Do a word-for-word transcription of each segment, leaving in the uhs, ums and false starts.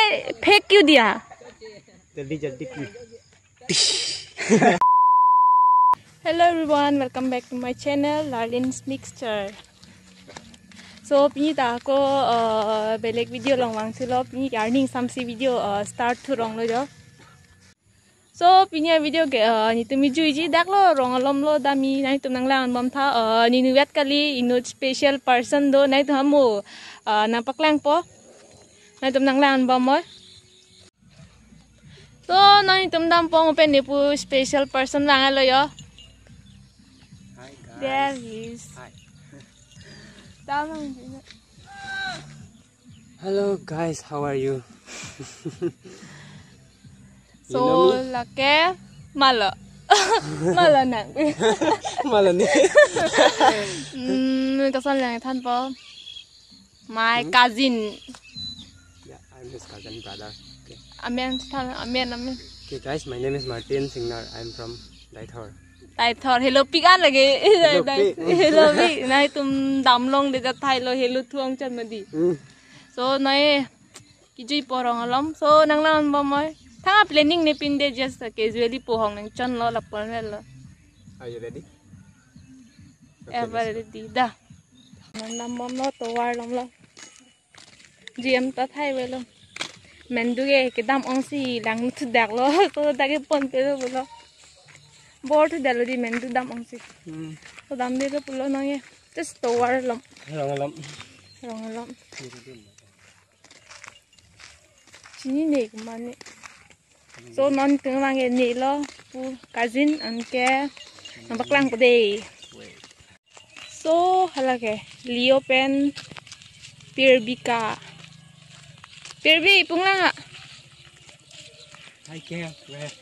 फेंक क्यों दिया? जल्दी जल्दी की। Hello everyone, welcome back to my channel, Larlin's Mixture. So, pini ta ko belek video long wang silo pini yarning samsi video start to rong lo jo. So, pini video ke ni tu mi jui ji dak lo rong alom lo dami nai tu nang lang bom tha ni nuwet kali ino special person do nai tu hamu nampak lang po nai tu nang lang bom mo. So, nai tu dam po mo pen ni pu special person wang lo yo. Hi guys. There he is. Hi. Hello guys, how are you? So là cái mala mala nè Mala ni. um cái son là thân po my cousin. Yeah, I'm his cousin brother. Okay. Amen thân amen amen. Okay guys, my name is Martin Singnar. I'm from Daithor. Tại thor hello pig ăn lagi. Hello pig này tụm đam long để cho thay lo hello thuông chân mà đi. So này cái gì po rong alom. So nang lang ba moi. Thang planning ne pin de just casually po hong nang chân lo la pon lo. Are you ready? Ever ready da. Nang nam mom lo to war long lo. Ji em ta thay về luôn. Mình du cái đam ong si đang thu đặc lo. So ta cái pon pe lo lo. Board dalo di men tu dam ang si. So dam dito pulo nang ye. Just to war lam. Rong alam. Rong alam. Sini ne kumane. So non tung lang ye ne lo pu cousin anke nampak lang ko de. So halake Leo pen Pirbika. Pirbi pung lang ah. I can't.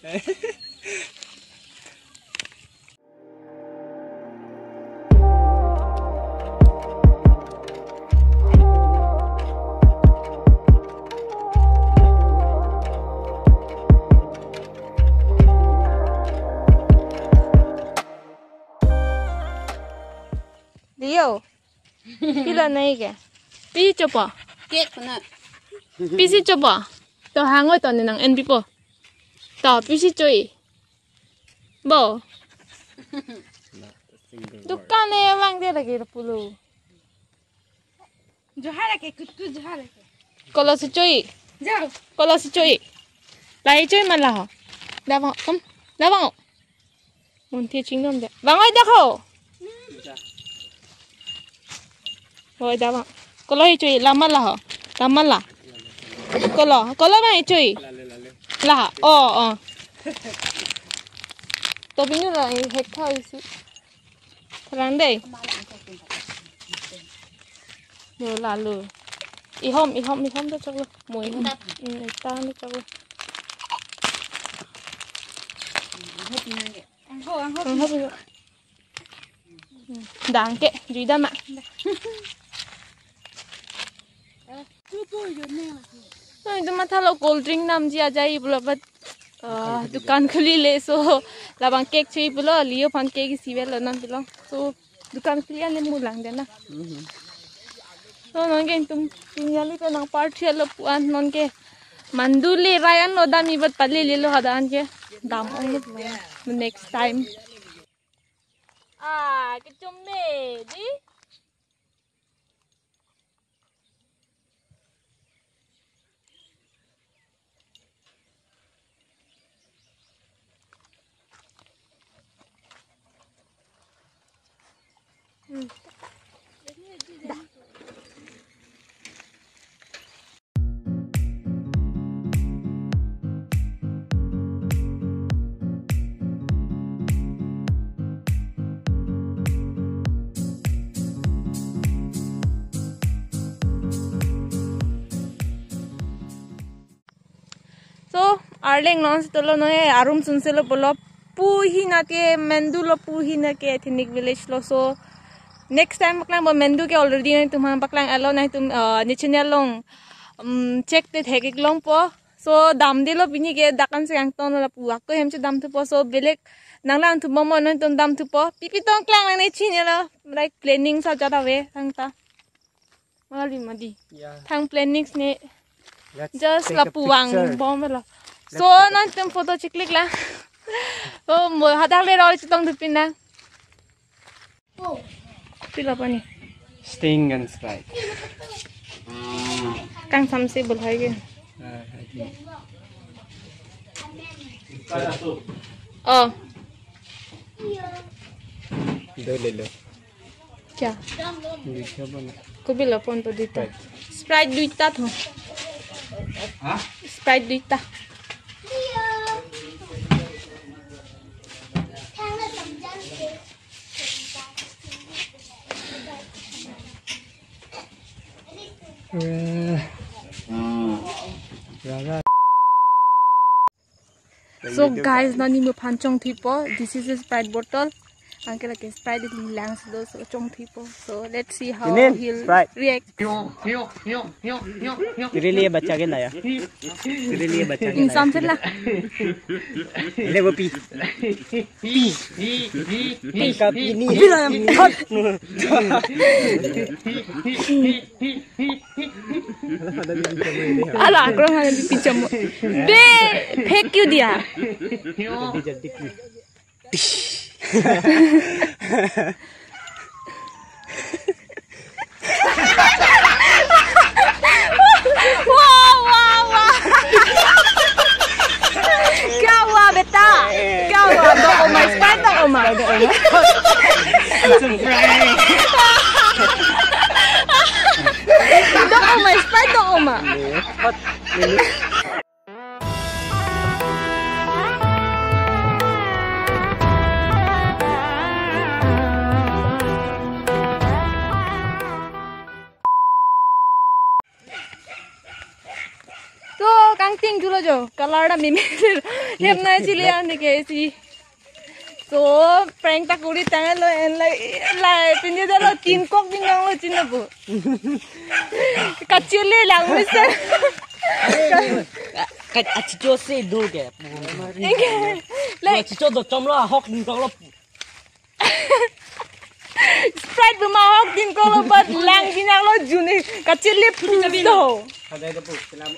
Leo, pila naik ke? Pi coba. Cake na. Pi si coba. To hangoi to nang en pipo. To pi si cuy. Bo. Dukan e mang dia lagi pulu. Johara ke kutku johara ke. Kalau si cuy. Jao. Kalau si cuy. Lai cuy malah. Dah bang, kom. Dah bang. Munti cingom dia. Bang oi dah kau. Rồi đã bạn. Có lo chơi làm mất là hả? Làm mất là. Có lo, có lo này chơi. Là ờ ờ. Tôi biết là hết thôi chứ. Thằng đây. Rồi là lừa. Ý hôm, ý hôm, ý hôm cho luôn. Mùi hôm. Ừ, ta nó cho luôn. Ăn hô, ăn hô. Ăn hô bây giờ. Đáng kệ, dưới đâm ạ. Rồi tu mata lo cold drink nam ji aja i bulo but dukan khuli le so labang cake chui bulo Leo pan cake si vel nan bulo so dukan khuli ale mulang de na so non ke tum tingali pe nang party lo puan non ke manduli rayan lo dami bat pali le lo hadan ke dam ong lo next time ah ke chomme di So, Arling non sitolo no e arum sunselo polo puhi na ke mendu lo puhi na ke ethnic village lo so next time paklang bo mendu ke already na tum paklang alo na tum ni channel long check te thekik long po so dam dilo bini ke dakan se ang ton la puak ko hem che dam tu po so belek nanglang tu momo no tum dam tu po pipi tong klang na ni chin la like planning sa jada we thang ta mali madi thang planning ne Let's just take là a puang picture. bom là so nó tem photo chick click là so mo hadak le rồi chitong thupin na pila pani Sting and Sprite. kang samse bol hai ge Uh, I think. oh दो ले लो क्या देखो बना को bila pon to dita sprite duita tho हाँ sprite duita so guys nani mo phanchong thipo this is a sprite bottle uncle like sprite li langs do so chong thipo so let's see how Inin, he'll Sprite. react तेरे लिए बच्चा के लाया तेरे लिए बच्चा के इंसान से ला लाया ले वो पी पी पी का पी नहीं पी ला ala akro hane di picham be फेंक क्यों दिया जल्दी पी वाह वाह वाह क्या हुआ बेटा क्या हुआ दो ओमा स्पाइट दो ओमा dok oma sprite dok oma so kang ting dulu jo color da mimi hem na chili an ke si so prank ta kuri tangan lo en lai lai pinje da lo tin kok din nang lo chin na bu kachile lang misa cái achicho se do ke lai achicho do chom lo hok din ko lo sprite bu ma hok din ko lo bat lang din nang lo juni kachile pu do ada ada pun selamat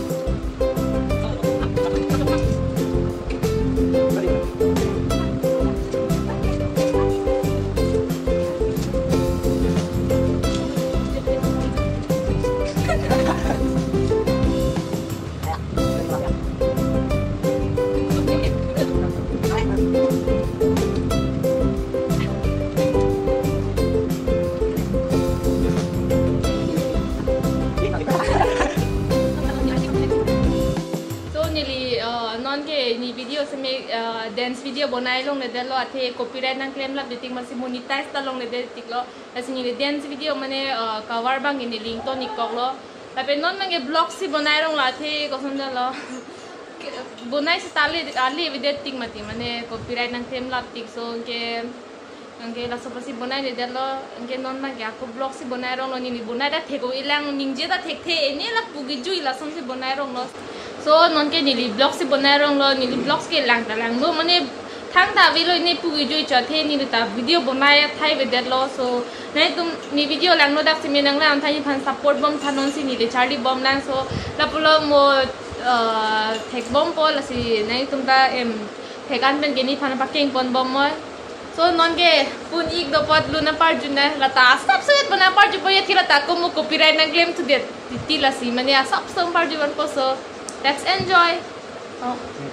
ni video se me dance video bonai long le delo athe copyright nang claim la detik masi monetize ta long le detik lo asini le dance video mane cover bang ni link to ni kok lo tape non mangi blog si bonai long la the ko sam lo bonai se tale ali video tik mati mane copyright nang claim la tik so ke angke la so pasi bonai le delo angke non ma ga ko blog si bonai rong lo ni ni bonai da theko ilang ningje da thek the ene la pugi ju ila som si bonai rong lo so non ke ni blog si bonai rong lo ni blog ke lang ta lang do mane thang ta vi lo ni pugi ju cha the ni ta video bonai thai ve det lo so nai tum ni video lang no dak si me nang la an thai phan support bom thanon si ni le charlie bom lang so la pulo mo thek bom pol si nai tum ta em thekan ben ke ni phan pa king pon bom mo so non ke pun ik do pot luna par juna lata sab set bana par ju boye thila ta ko mo copyright na claim to det tila si mane sab som par ju ban ko so let's enjoy oh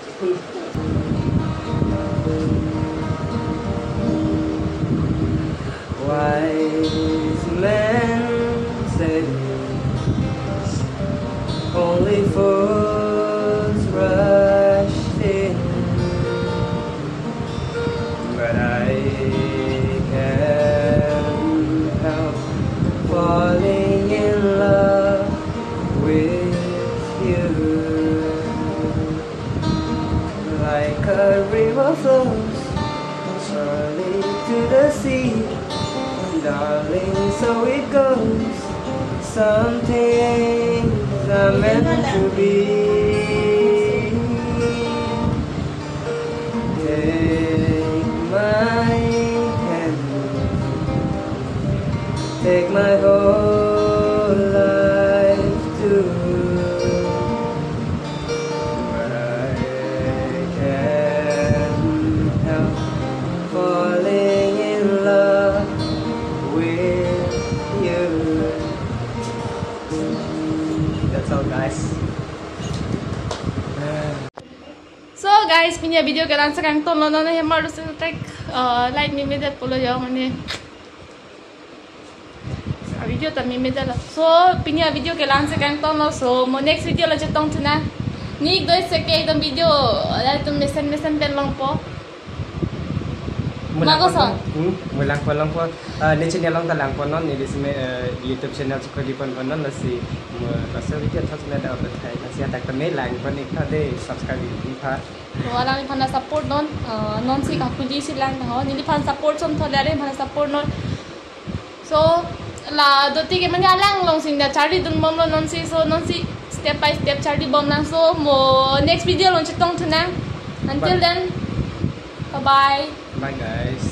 wise men say only fools rush in, but I can't help falling in love with you. Like a river flows surely to the sea, darling, so it goes. Some things are meant to be. Take my hand, take my whole life too. nice. So guys, punya video kalian sekarang tolong nonton yang baru selesai like ni media follow jauh mana. Video tak ni media lah. So punya video kalian sekarang tolong so mo next video lah cetong tu na. Ni doi sekali dalam video ada tu mesin mesin pelong po. Mulang Bagus, ah? Hmm, mulang po lang po. Ah, ni channel lang talang po non, ni disme YouTube channel ko di pon pon non la si mo pasal video thas na da upload thai na sia tak kami lang pon ik de subscribe di pa. So alang ni pana support non non si kakuli silang ho ni pan support som thole are pana support non. So la doti ke mani alang long sing da chari dun bom non si so non si step by step chari bom lang so mo next video long chetong tu na. Until then, bye bye. Bye guys.